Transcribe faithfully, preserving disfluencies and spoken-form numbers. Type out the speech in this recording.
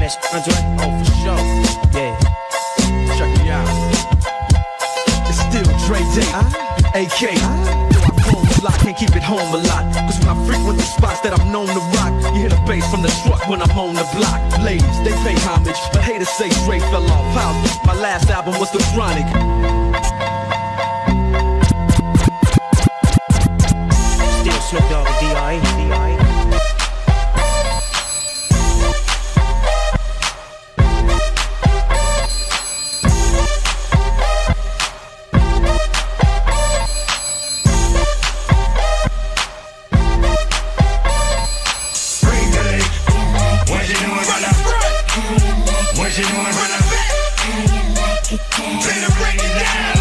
That's Andre. Oh, for sure. Yeah. Check me out. It's still Dre Day, A K. Though I phone a lot, can't keep it home a lot. Cause when I frequent the spots that I'm known to rock, you hear the bass from the truck when I'm on the block. Ladies, they pay homage, but haters say Dre fell off. How? My last album was The Chronic. Still Snoop Dogg and D R E, D R E. Better bring it down.